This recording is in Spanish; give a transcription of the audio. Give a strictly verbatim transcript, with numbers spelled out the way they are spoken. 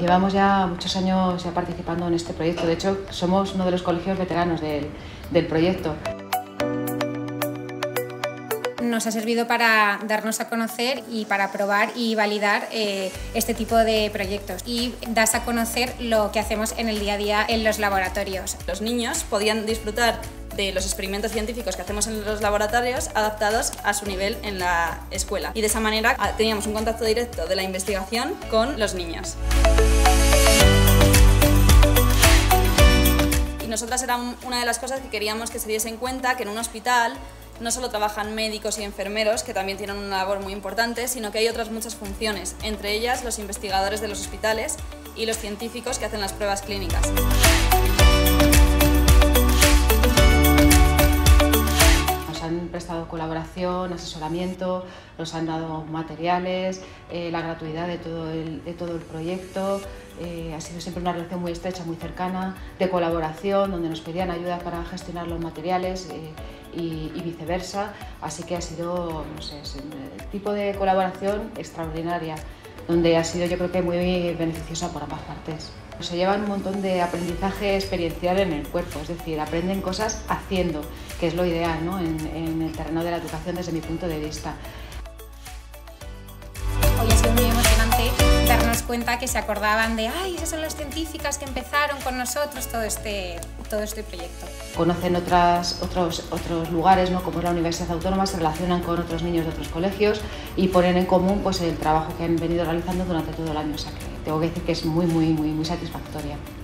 Llevamos ya muchos años ya participando en este proyecto, de hecho somos uno de los colegios veteranos del, del proyecto. Nos ha servido para darnos a conocer y para probar y validar eh, este tipo de proyectos, y das a conocer lo que hacemos en el día a día en los laboratorios. Los niños podían disfrutar de los experimentos científicos que hacemos en los laboratorios adaptados a su nivel en la escuela, y de esa manera teníamos un contacto directo de la investigación con los niños. Y nosotras era una de las cosas que queríamos que se diese en cuenta, que en un hospital no solo trabajan médicos y enfermeros, que también tienen una labor muy importante, sino que hay otras muchas funciones, entre ellas los investigadores de los hospitales y los científicos que hacen las pruebas clínicas. Nos han prestado colaboración, asesoramiento, nos han dado materiales, eh, la gratuidad de todo el, de todo el proyecto. Eh, ha sido siempre una relación muy estrecha, muy cercana, de colaboración, donde nos pedían ayuda para gestionar los materiales eh, y, y viceversa, así que ha sido, no sé, es un tipo de colaboración extraordinaria, donde ha sido, yo creo que muy beneficiosa por ambas partes. Se llevan un montón de aprendizaje experiencial en el cuerpo, es decir, aprenden cosas haciendo, que es lo ideal, ¿no?, en, en el terreno de la educación desde mi punto de vista. Hoy ha sido muy emocionante darnos cuenta que se acordaban de ¡ay, esas son las científicas que empezaron con nosotros todo este, todo este proyecto! Conocen otras, otros, otros lugares, ¿no?, como es la Universidad Autónoma, se relacionan con otros niños de otros colegios y ponen en común pues, el trabajo que han venido realizando durante todo el año, o sea que tengo que decir que es muy, muy, muy, muy satisfactoria.